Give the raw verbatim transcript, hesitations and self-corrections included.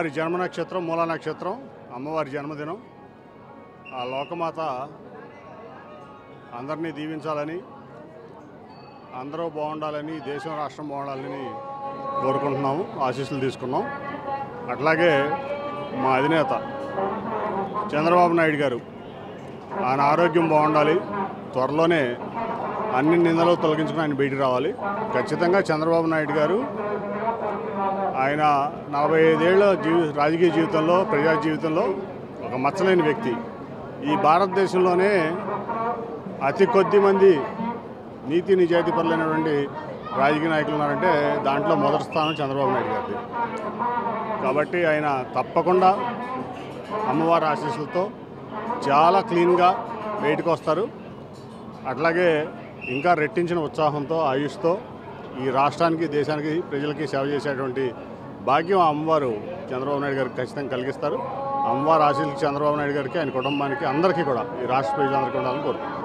అమ్మవారి జన్మ నక్షత్రం మూలా నక్షత్రం, అమ్మవారి జన్మదినం. ఆ లోకమాత అందరినీ దీవించాలని, అందరూ బాగుండాలని, దేశం రాష్ట్రం బాగుండాలని కోరుకుంటున్నాము, ఆశీస్సులు తీసుకున్నాం. అట్లాగే మా అధినేత చంద్రబాబు నాయుడు గారు, ఆయన ఆరోగ్యం బాగుండాలి, త్వరలోనే అన్ని నిందలు తొలగించుకుని ఆయన బయటికి రావాలి. ఖచ్చితంగా చంద్రబాబు నాయుడు గారు ఆయన నలభై ఐదేళ్ల జీవి రాజకీయ జీవితంలో, ప్రజా జీవితంలో ఒక మచ్చలేని వ్యక్తి. ఈ భారతదేశంలోనే అతి కొద్ది మంది నీతి నిజాయితీ పరులైనటువంటి రాజకీయ నాయకులు ఉన్నారంటే దాంట్లో మొదటి స్థానం చంద్రబాబు నాయుడు గారిది. కాబట్టి ఆయన తప్పకుండా అమ్మవారి ఆశీస్సులతో చాలా క్లీన్గా బయటకు వస్తారు. అట్లాగే ఇంకా రెట్టించిన ఉత్సాహంతో, ఆయుష్తో ఈ రాష్ట్రానికి, దేశానికి, ప్రజలకి సేవ చేసేటువంటి భాగ్యం అమ్మవారు చంద్రబాబు నాయుడు గారికి ఖచ్చితంగా కలిగిస్తారు. అమ్మవారి ఆశీస్సులు చంద్రబాబు నాయుడు గారికి, ఆయన కుటుంబానికి, అందరికీ కూడా, ఈ రాష్ట్ర ప్రజలందరికీ ఉండాలని కోరుకుంటున్నాను.